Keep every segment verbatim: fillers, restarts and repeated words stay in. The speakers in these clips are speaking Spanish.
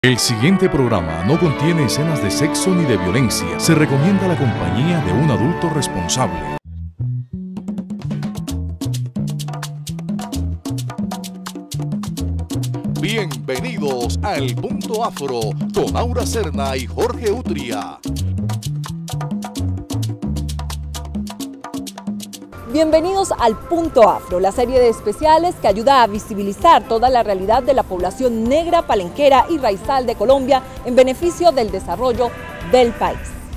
El siguiente programa no contiene escenas de sexo ni de violencia. Se recomienda la compañía de un adulto responsable. Bienvenidos a El Punto Afro con Aura Serna y Jorge Utria. Bienvenidos al Punto Afro, la serie de especiales que ayuda a visibilizar toda la realidad de la población negra, palenquera y raizal de Colombia en beneficio del desarrollo del país.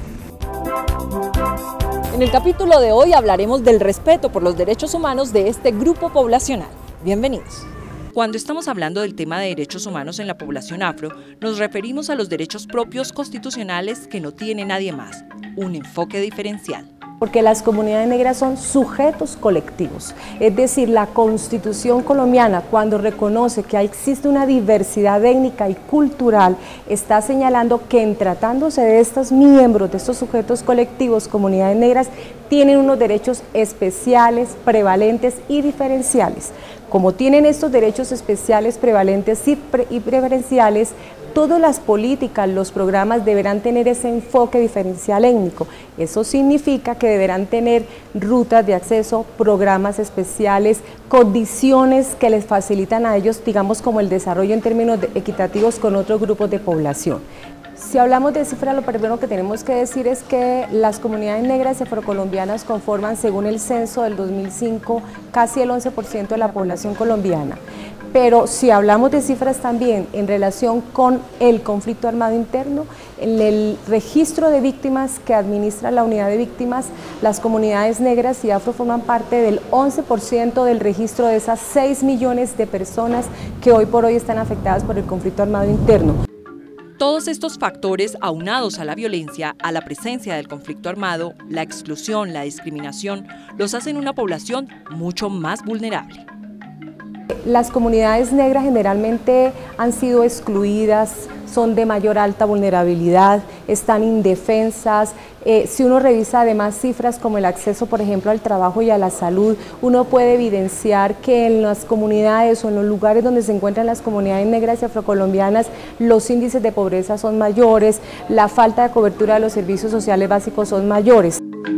En el capítulo de hoy hablaremos del respeto por los derechos humanos de este grupo poblacional. Bienvenidos. Cuando estamos hablando del tema de derechos humanos en la población afro, nos referimos a los derechos propios constitucionales que no tiene nadie más, un enfoque diferencial. Porque las comunidades negras son sujetos colectivos, es decir, la Constitución colombiana, cuando reconoce que existe una diversidad étnica y cultural, está señalando que en tratándose de estos miembros, de estos sujetos colectivos, comunidades negras, tienen unos derechos especiales, prevalentes y diferenciales. Como tienen estos derechos especiales, prevalentes y, pre y preferenciales, todas las políticas, los programas deberán tener ese enfoque diferencial étnico. Eso significa que deberán tener rutas de acceso, programas especiales, condiciones que les facilitan a ellos, digamos, como el desarrollo en términos de equitativos con otros grupos de población. Si hablamos de cifras, lo primero que tenemos que decir es que las comunidades negras y afrocolombianas conforman, según el censo del dos mil cinco, casi el once por ciento de la población colombiana. Pero si hablamos de cifras también en relación con el conflicto armado interno, en el registro de víctimas que administra la unidad de víctimas, las comunidades negras y afro forman parte del once por ciento del registro de esas seis millones de personas que hoy por hoy están afectadas por el conflicto armado interno. Todos estos factores, aunados a la violencia, a la presencia del conflicto armado, la exclusión, la discriminación, los hacen una población mucho más vulnerable. Las comunidades negras generalmente han sido excluidas, son de mayor alta vulnerabilidad, están indefensas. Eh, si uno revisa además cifras como el acceso, por ejemplo, al trabajo y a la salud, uno puede evidenciar que en las comunidades o en los lugares donde se encuentran las comunidades negras y afrocolombianas, los índices de pobreza son mayores, la falta de cobertura de los servicios sociales básicos son mayores.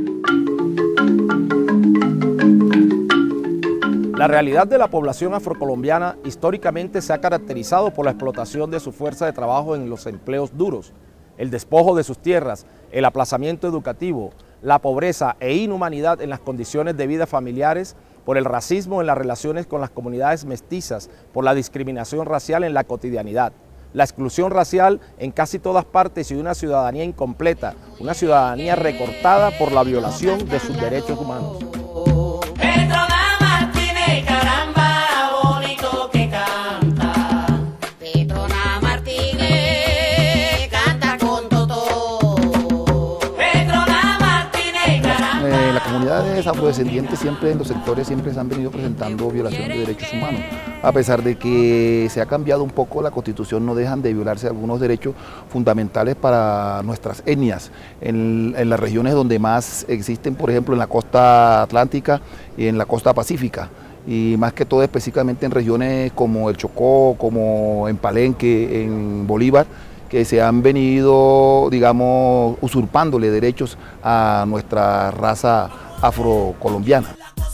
La realidad de la población afrocolombiana históricamente se ha caracterizado por la explotación de su fuerza de trabajo en los empleos duros, el despojo de sus tierras, el aplazamiento educativo, la pobreza e inhumanidad en las condiciones de vida familiares, por el racismo en las relaciones con las comunidades mestizas, por la discriminación racial en la cotidianidad, la exclusión racial en casi todas partes y una ciudadanía incompleta, una ciudadanía recortada por la violación de sus derechos humanos. Comunidades afrodescendientes siempre en los sectores siempre se han venido presentando violación de derechos humanos. A pesar de que se ha cambiado un poco la Constitución, no dejan de violarse algunos derechos fundamentales para nuestras etnias. En, en las regiones donde más existen, por ejemplo, en la costa atlántica y en la costa pacífica. Y más que todo específicamente en regiones como el Chocó, como en Palenque, en Bolívar, que se han venido, digamos, usurpándole derechos a nuestra raza afrocolombiana.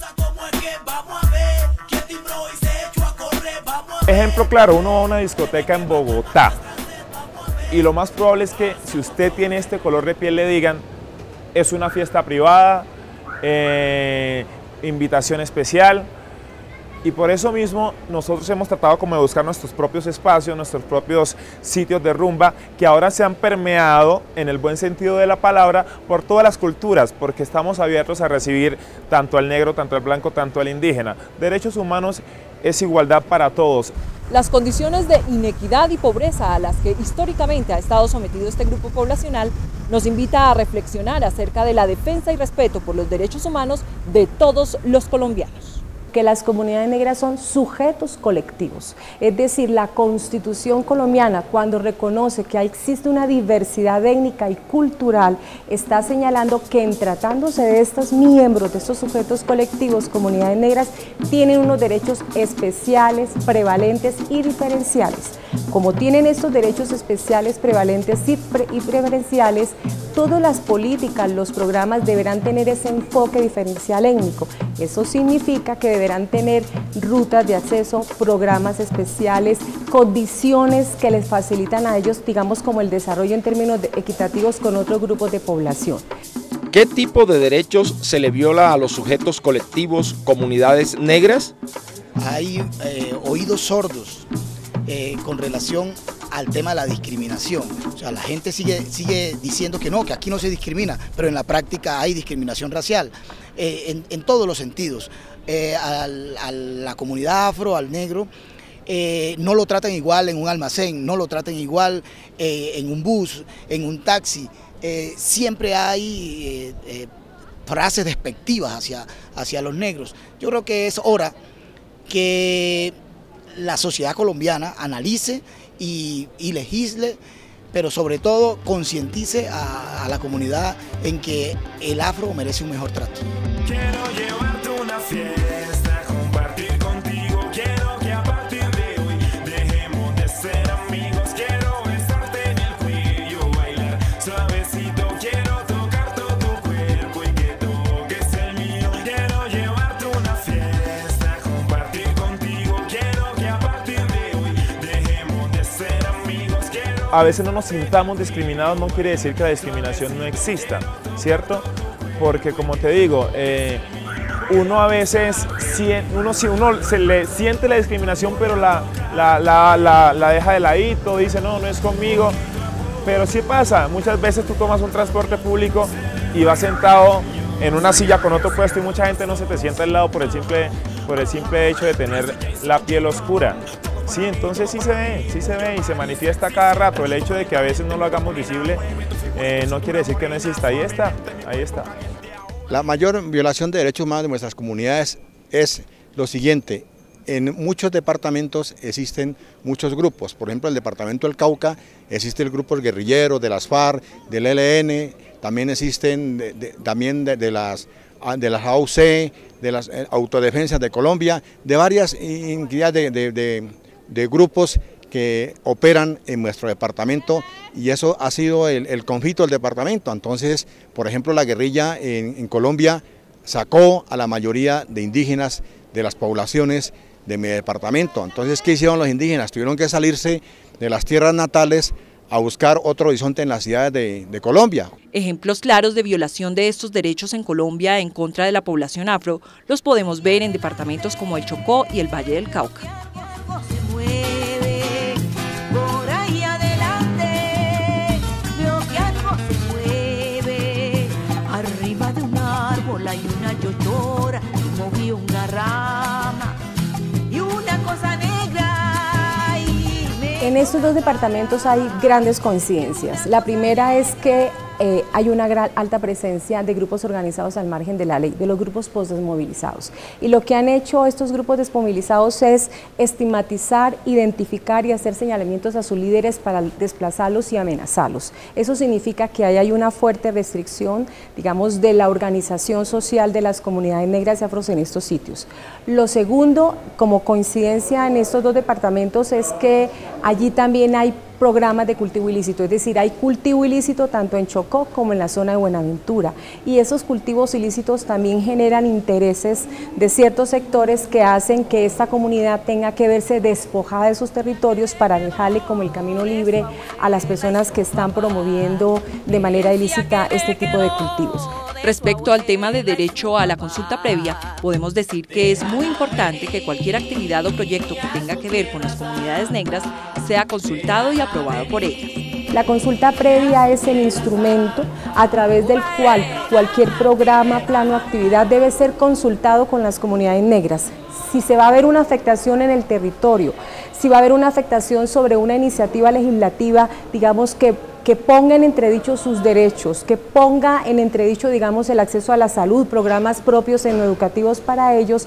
Ejemplo claro, uno va a una discoteca en Bogotá y lo más probable es que si usted tiene este color de piel le digan es una fiesta privada, eh, invitación especial. Y por eso mismo nosotros hemos tratado como de buscar nuestros propios espacios, nuestros propios sitios de rumba que ahora se han permeado en el buen sentido de la palabra por todas las culturas, porque estamos abiertos a recibir tanto al negro, tanto al blanco, tanto al indígena. Derechos humanos es igualdad para todos. Las condiciones de inequidad y pobreza a las que históricamente ha estado sometido este grupo poblacional nos invita a reflexionar acerca de la defensa y respeto por los derechos humanos de todos los colombianos. que las comunidades negras son sujetos colectivos. Es decir, la Constitución colombiana, cuando reconoce que existe una diversidad étnica y cultural, está señalando que en tratándose de estos miembros, de estos sujetos colectivos, comunidades negras, tienen unos derechos especiales, prevalentes y diferenciales. Como tienen estos derechos especiales, prevalentes y, pre y preferenciales, todas las políticas, los programas deberán tener ese enfoque diferencial étnico. Eso significa que deberán tener rutas de acceso, programas especiales, condiciones que les facilitan a ellos, digamos, como el desarrollo en términos de equitativos con otros grupos de población. ¿Qué tipo de derechos se le viola a los sujetos colectivos, comunidades negras? Hay eh, oídos sordos eh, con relación al tema de la discriminación. O sea, la gente sigue, sigue diciendo que no, que aquí no se discrimina, pero en la práctica hay discriminación racial, eh, en, en todos los sentidos. Eh, al, a la comunidad afro, al negro, eh, no lo tratan igual en un almacén, no lo tratan igual eh, en un bus, en un taxi. Eh, siempre hay eh, eh, frases despectivas hacia, hacia los negros. Yo creo que es hora que la sociedad colombiana analice y, y legisle, pero sobre todo concientice a, a la comunidad en que el afro merece un mejor trato. Quiero llevarte a una fiesta, compartir contigo, quiero que a partir de hoy dejemos de ser amigos, quiero besarte en el cuello, bailar suavecito, quiero tocar todo tu cuerpo y que toques el mío. Quiero llevarte a una fiesta, compartir contigo, quiero que a partir de hoy dejemos de ser amigos, quiero... A veces no nos sintamos discriminados, no quiere decir que la discriminación no exista, ¿cierto? Porque como te digo, eh, uno a veces uno, uno se le siente la discriminación, pero la, la, la, la, la deja de ladito, dice no, no es conmigo, pero sí pasa. Muchas veces tú tomas un transporte público y vas sentado en una silla con otro puesto y mucha gente no se te sienta al lado por el simple, por el simple hecho de tener la piel oscura. Sí, entonces sí se ve, sí se ve y se manifiesta cada rato. El hecho de que a veces no lo hagamos visible eh, no quiere decir que no exista. Ahí está, ahí está. La mayor violación de derechos humanos de nuestras comunidades es lo siguiente: en muchos departamentos existen muchos grupos. Por ejemplo, en el departamento del Cauca existe el grupo guerrillero de las FARC, del E L N, también existen de, de, también de, de las de las A U C, de las autodefensas de Colombia, de varias entidades de, de, de, de grupos que operan en nuestro departamento, y eso ha sido el, el conflicto del departamento. Entonces, por ejemplo, la guerrilla en, en Colombia sacó a la mayoría de indígenas de las poblaciones de mi departamento. Entonces, ¿qué hicieron los indígenas? Tuvieron que salirse de las tierras natales a buscar otro horizonte en las ciudades de, de Colombia. Ejemplos claros de violación de estos derechos en Colombia en contra de la población afro los podemos ver en departamentos como el Chocó y el Valle del Cauca. Hay una yotora, moví una rama y una cosa negra. Y me... En estos dos departamentos hay grandes coincidencias. La primera es que eh, hay una gran alta presencia de grupos organizados al margen de la ley, de los grupos postdesmovilizados. Y lo que han hecho estos grupos desmovilizados es estigmatizar, identificar y hacer señalamientos a sus líderes para desplazarlos y amenazarlos. Eso significa que ahí hay una fuerte restricción, digamos, de la organización social de las comunidades negras y afros en estos sitios. Lo segundo, como coincidencia en estos dos departamentos, es que allí también hay programas de cultivo ilícito, es decir, hay cultivo ilícito tanto en Chocó como en la zona de Buenaventura, y esos cultivos ilícitos también generan intereses de ciertos sectores que hacen que esta comunidad tenga que verse despojada de sus territorios para dejarle como el camino libre a las personas que están promoviendo de manera ilícita este tipo de cultivos. Respecto al tema de derecho a la consulta previa, podemos decir que es muy importante que cualquier actividad o proyecto que tenga que ver con las comunidades negras sea consultado y aprobado por ellas. La consulta previa es el instrumento a través del cual cualquier programa, plan o actividad debe ser consultado con las comunidades negras. Si se va a ver una afectación en el territorio, si va a haber una afectación sobre una iniciativa legislativa, digamos que que ponga en entredicho sus derechos, que ponga en entredicho, digamos, el acceso a la salud, programas propios en educativos para ellos,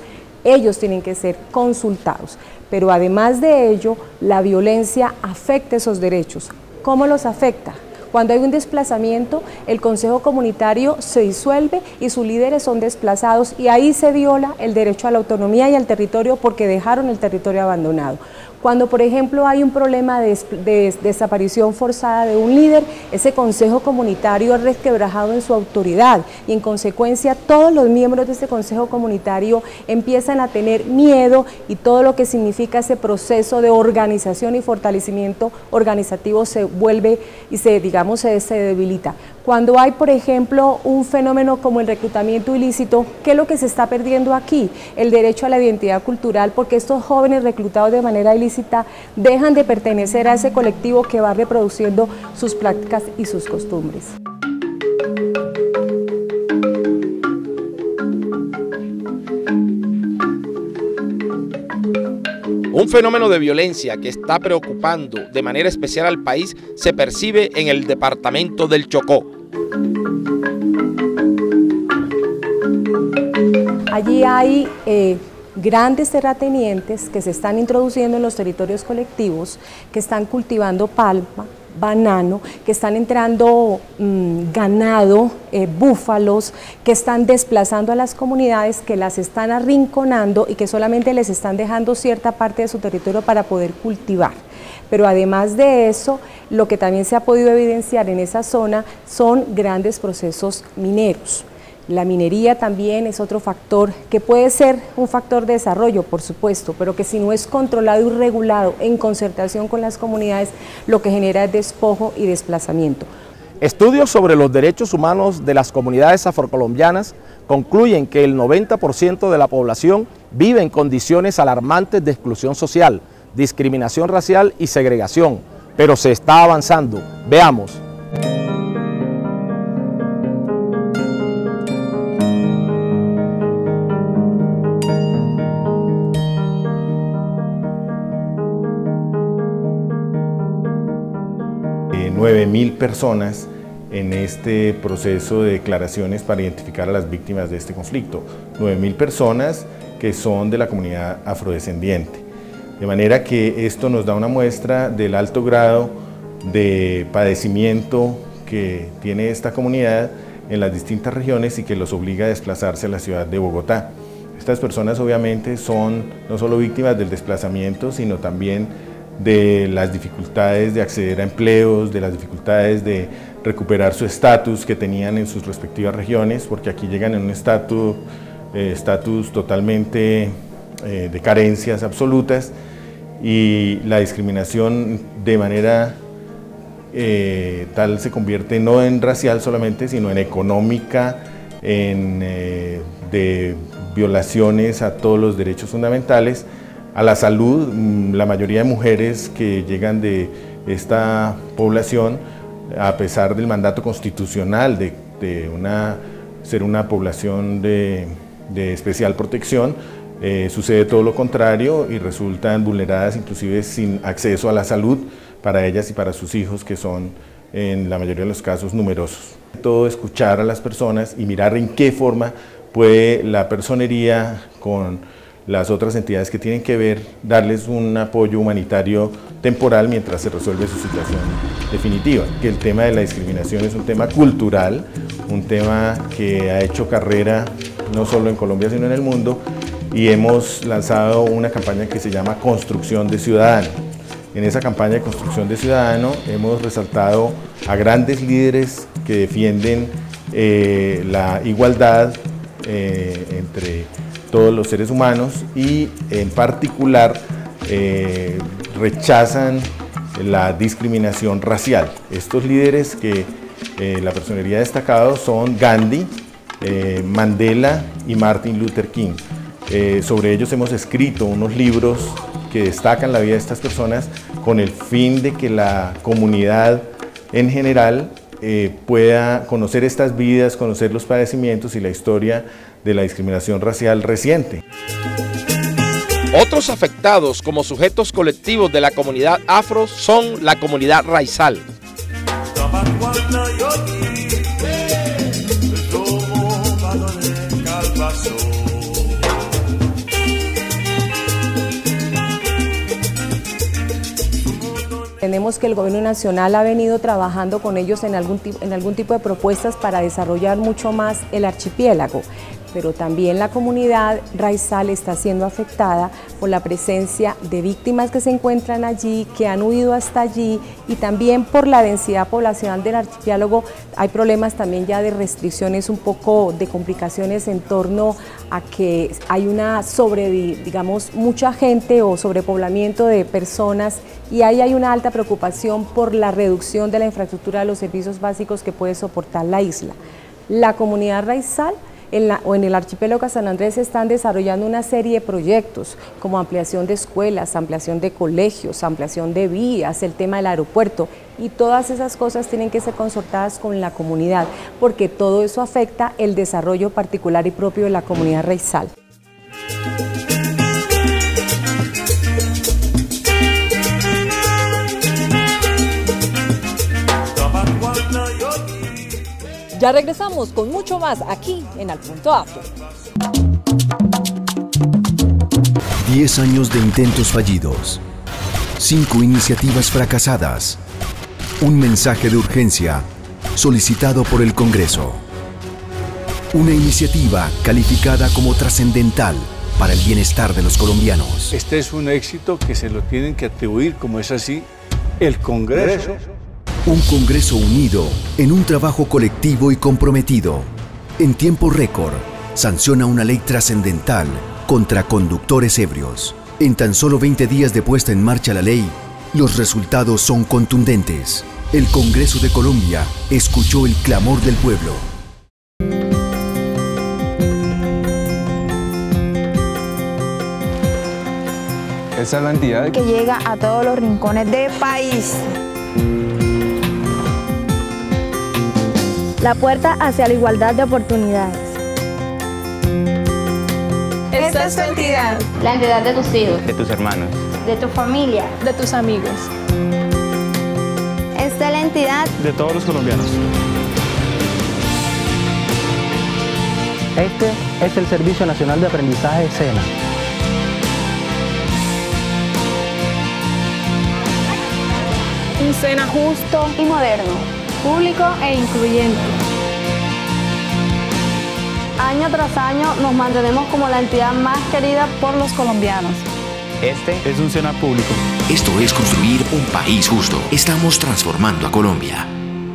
ellos tienen que ser consultados. Pero además de ello, la violencia afecta esos derechos. ¿Cómo los afecta? Cuando hay un desplazamiento, el Consejo Comunitario se disuelve y sus líderes son desplazados y ahí se viola el derecho a la autonomía y al territorio porque dejaron el territorio abandonado. Cuando, por ejemplo, hay un problema de, de desaparición forzada de un líder, ese Consejo Comunitario es resquebrajado en su autoridad y en consecuencia todos los miembros de ese Consejo Comunitario empiezan a tener miedo y todo lo que significa ese proceso de organización y fortalecimiento organizativo se vuelve y se, digamos, se, se debilita. Cuando hay, por ejemplo, un fenómeno como el reclutamiento ilícito, ¿qué es lo que se está perdiendo aquí? El derecho a la identidad cultural, porque estos jóvenes reclutados de manera ilícita dejan de pertenecer a ese colectivo que va reproduciendo sus prácticas y sus costumbres. Un fenómeno de violencia que está preocupando de manera especial al país se percibe en el departamento del Chocó. Allí hay eh, grandes terratenientes que se están introduciendo en los territorios colectivos, que están cultivando palma, banano, que están entrando mmm, ganado, eh, búfalos, que están desplazando a las comunidades, que las están arrinconando y que solamente les están dejando cierta parte de su territorio para poder cultivar. Pero además de eso, lo que también se ha podido evidenciar en esa zona son grandes procesos mineros. La minería también es otro factor que puede ser un factor de desarrollo, por supuesto, pero que si no es controlado y regulado en concertación con las comunidades, lo que genera es despojo y desplazamiento. Estudios sobre los derechos humanos de las comunidades afrocolombianas concluyen que el noventa por ciento de la población vive en condiciones alarmantes de exclusión social, discriminación racial y segregación, pero se está avanzando. Veamos. nueve mil personas en este proceso de declaraciones para identificar a las víctimas de este conflicto. nueve mil personas que son de la comunidad afrodescendiente. De manera que esto nos da una muestra del alto grado de padecimiento que tiene esta comunidad en las distintas regiones y que los obliga a desplazarse a la ciudad de Bogotá. Estas personas obviamente son no solo víctimas del desplazamiento, sino también de las dificultades de acceder a empleos, de las dificultades de recuperar su estatus que tenían en sus respectivas regiones, porque aquí llegan en un estatus eh, estatus totalmente eh, de carencias absolutas, y la discriminación de manera eh, tal se convierte no en racial solamente, sino en económica, en eh, de violaciones a todos los derechos fundamentales, a la salud. La mayoría de mujeres que llegan de esta población, a pesar del mandato constitucional de, de una, ser una población de, de especial protección, eh, sucede todo lo contrario y resultan vulneradas, inclusive sin acceso a la salud para ellas y para sus hijos, que son en la mayoría de los casos numerosos. Todo escuchar a las personas y mirar en qué forma puede la personería con las otras entidades que tienen que ver, darles un apoyo humanitario temporal mientras se resuelve su situación definitiva. Que el tema de la discriminación es un tema cultural, un tema que ha hecho carrera no solo en Colombia sino en el mundo, y hemos lanzado una campaña que se llama Construcción de Ciudadano. En esa campaña de Construcción de Ciudadano hemos resaltado a grandes líderes que defienden eh, la igualdad eh, entre todos los seres humanos y en particular eh, rechazan la discriminación racial. Estos líderes que eh, la personería ha destacado son Gandhi, eh, Mandela y Martin Luther King. Eh, sobre ellos hemos escrito unos libros que destacan la vida de estas personas con el fin de que la comunidad en general eh, pueda conocer estas vidas, conocer los padecimientos y la historia de la discriminación racial reciente. Otros afectados como sujetos colectivos de la comunidad afro son la comunidad raizal. Sabemos que el gobierno nacional ha venido trabajando con ellos en algún, en algún tipo de propuestas para desarrollar mucho más el archipiélago, pero también la comunidad raizal está siendo afectada por la presencia de víctimas que se encuentran allí, que han huido hasta allí, y también por la densidad poblacional del archipiélago. Hay problemas también ya de restricciones, un poco de complicaciones en torno a que hay una sobre, digamos, mucha gente o sobrepoblamiento de personas, y ahí hay una alta preocupación por la reducción de la infraestructura de los servicios básicos que puede soportar la isla. La comunidad raizal En la, o en el archipiélago de San Andrés están desarrollando una serie de proyectos como ampliación de escuelas, ampliación de colegios, ampliación de vías, el tema del aeropuerto, y todas esas cosas tienen que ser consultadas con la comunidad, porque todo eso afecta el desarrollo particular y propio de la comunidad raizal. Ya regresamos con mucho más aquí en Al Punto Afro. Diez años de intentos fallidos, cinco iniciativas fracasadas, un mensaje de urgencia solicitado por el Congreso, una iniciativa calificada como trascendental para el bienestar de los colombianos. Este es un éxito que se lo tienen que atribuir, como es así, el Congreso. Un Congreso unido en un trabajo colectivo y comprometido. En tiempo récord, sanciona una ley trascendental contra conductores ebrios. En tan solo veinte días de puesta en marcha la ley, los resultados son contundentes. El Congreso de Colombia escuchó el clamor del pueblo. Esa es la entidad que llega a todos los rincones del país. La puerta hacia la igualdad de oportunidades. Esta es tu entidad. La entidad de tus hijos. De tus hermanos. De tu familia. De tus amigos. Esta es la entidad de todos los colombianos. Este es el Servicio Nacional de Aprendizaje SENA. Un SENA justo y moderno, público e incluyente. Año tras año nos mantenemos como la entidad más querida por los colombianos. Este es un SENA público. Esto es construir un país justo. Estamos transformando a Colombia.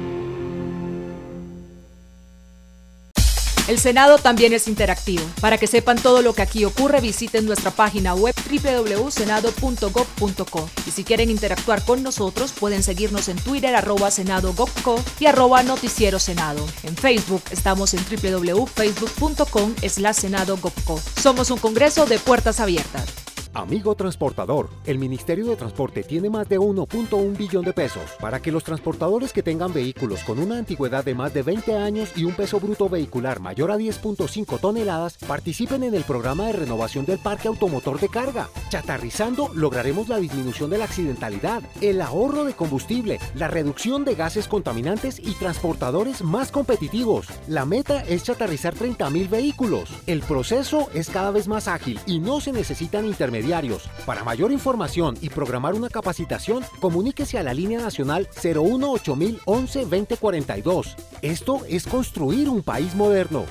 El Senado también es interactivo. Para que sepan todo lo que aquí ocurre, visiten nuestra página web doble u doble u doble u punto senado punto gov punto co. Y si quieren interactuar con nosotros, pueden seguirnos en Twitter, arroba senado gov punto co y arroba noticiero senado. En Facebook estamos en doble u doble u doble u punto facebook punto com slash senado gov punto co. Somos un congreso de puertas abiertas. Amigo transportador, el Ministerio de Transporte tiene más de uno punto uno billón de pesos para que los transportadores que tengan vehículos con una antigüedad de más de veinte años y un peso bruto vehicular mayor a diez punto cinco toneladas participen en el programa de renovación del parque automotor de carga. Chatarrizando lograremos la disminución de la accidentalidad, el ahorro de combustible, la reducción de gases contaminantes y transportadores más competitivos. La meta es chatarrizar treinta mil vehículos. El proceso es cada vez más ágil y no se necesitan intermediarios. Para mayor información y programar una capacitación, comuníquese a la línea nacional cero uno ocho mil once veinte cuarenta y dos. Esto es construir un país moderno.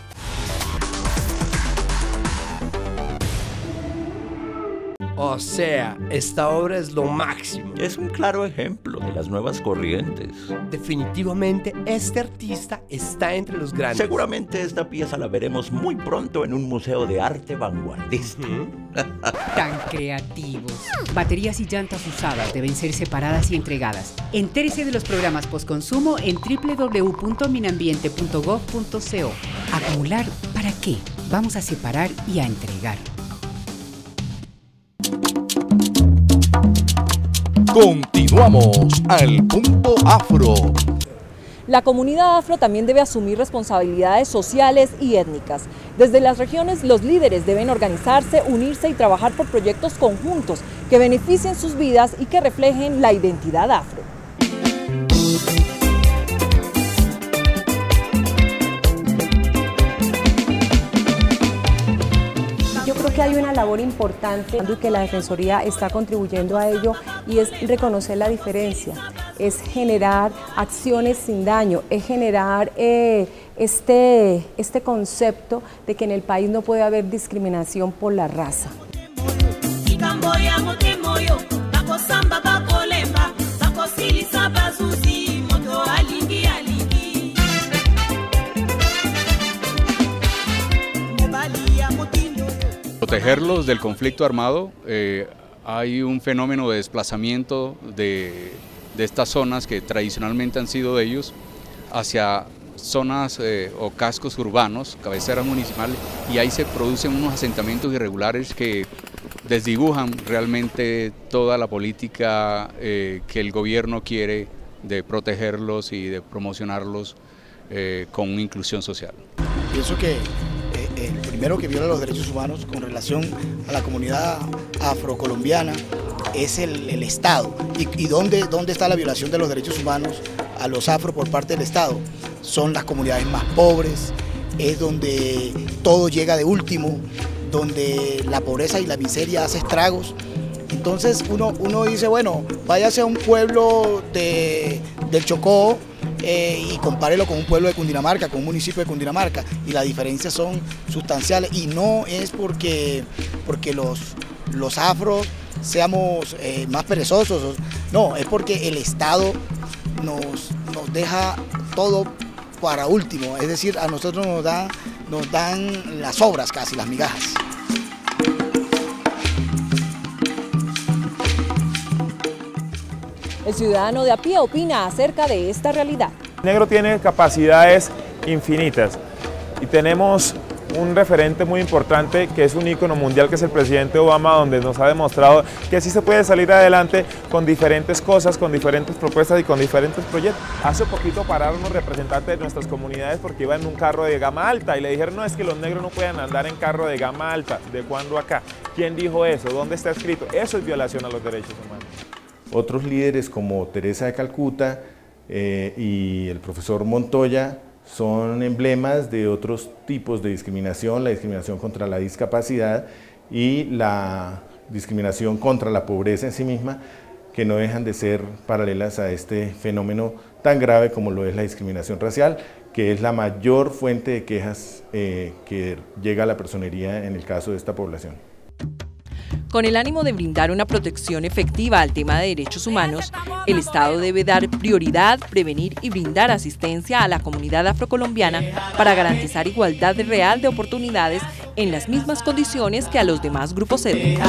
O sea, esta obra es lo máximo. Es un claro ejemplo de las nuevas corrientes. Definitivamente, este artista está entre los grandes. Seguramente esta pieza la veremos muy pronto en un museo de arte vanguardista. Uh-huh. Tan creativos. Baterías y llantas usadas deben ser separadas y entregadas. Entérese de los programas postconsumo en doble u doble u doble u punto minambiente punto gov punto co. ¿Acumular para qué? Vamos a separar y a entregar. Continuamos al Punto Afro. La comunidad afro también debe asumir responsabilidades sociales y étnicas. Desde las regiones, los líderes deben organizarse, unirse y trabajar por proyectos conjuntos que beneficien sus vidas y que reflejen la identidad afro. Yo creo que hay una labor importante y que la Defensoría está contribuyendo a ello, y es reconocer la diferencia. es generar acciones sin daño, es generar eh, este, este concepto de que en el país no puede haber discriminación por la raza. Protegerlos del conflicto armado, eh, hay un fenómeno de desplazamiento de, de estas zonas que tradicionalmente han sido de ellos hacia zonas eh, o cascos urbanos, cabeceras municipales, y ahí se producen unos asentamientos irregulares que desdibujan realmente toda la política eh, que el gobierno quiere de protegerlos y de promocionarlos eh, con una inclusión social. Pienso que el primero que viola los derechos humanos con relación a la comunidad afrocolombiana es el, el Estado. ¿Y, y dónde, dónde está la violación de los derechos humanos a los afro por parte del Estado? Son las comunidades más pobres, es donde todo llega de último, donde la pobreza y la miseria hace estragos. Entonces uno, uno dice, bueno, váyase a un pueblo de, del Chocó, Eh, y compárelo con un pueblo de Cundinamarca, con un municipio de Cundinamarca, y las diferencias son sustanciales, y no es porque, porque los, los afros seamos eh, más perezosos, no, es porque el Estado nos, nos deja todo para último, es decir, a nosotros nos, da, nos dan las sobras casi, las migajas. El ciudadano de a pie opina acerca de esta realidad. El negro tiene capacidades infinitas y tenemos un referente muy importante que es un ícono mundial, que es el presidente Obama, donde nos ha demostrado que sí se puede salir adelante con diferentes cosas, con diferentes propuestas y con diferentes proyectos. Hace poquito pararon los representantes de nuestras comunidades porque iban en un carro de gama alta y le dijeron, no, es que los negros no pueden andar en carro de gama alta. ¿De cuándo acá? ¿Quién dijo eso? ¿Dónde está escrito? Eso es violación a los derechos humanos. Otros líderes como Teresa de Calcuta eh, y el profesor Montoya son emblemas de otros tipos de discriminación, la discriminación contra la discapacidad y la discriminación contra la pobreza en sí misma, que no dejan de ser paralelas a este fenómeno tan grave como lo es la discriminación racial, que es la mayor fuente de quejas eh, que llega a la personería en el caso de esta población. Con el ánimo de brindar una protección efectiva al tema de derechos humanos, el Estado debe dar prioridad, prevenir y brindar asistencia a la comunidad afrocolombiana para garantizar igualdad real de oportunidades en las mismas condiciones que a los demás grupos étnicos.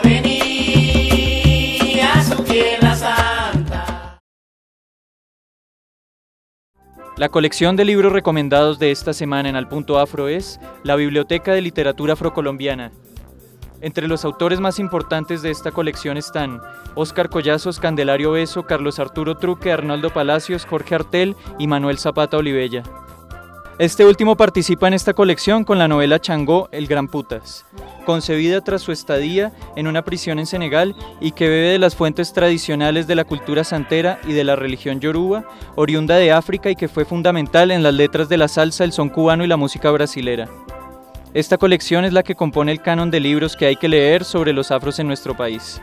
La colección de libros recomendados de esta semana en Al Punto Afro es la Biblioteca de Literatura Afrocolombiana. Entre los autores más importantes de esta colección están Óscar Collazos, Candelario Beso, Carlos Arturo Truque, Arnoldo Palacios, Jorge Artel y Manuel Zapata Olivella. Este último participa en esta colección con la novela Changó, el Gran Putas, concebida tras su estadía en una prisión en Senegal y que bebe de las fuentes tradicionales de la cultura santera y de la religión yoruba, oriunda de África y que fue fundamental en las letras de la salsa, el son cubano y la música brasilera. Esta colección es la que compone el canon de libros que hay que leer sobre los afros en nuestro país.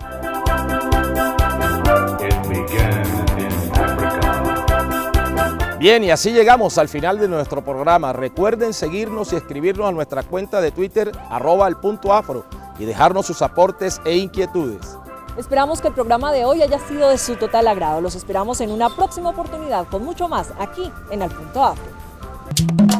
Bien, y así llegamos al final de nuestro programa. Recuerden seguirnos y escribirnos a nuestra cuenta de Twitter, arroba el punto afro, y dejarnos sus aportes e inquietudes. Esperamos que el programa de hoy haya sido de su total agrado. Los esperamos en una próxima oportunidad con mucho más aquí en Al Punto Afro.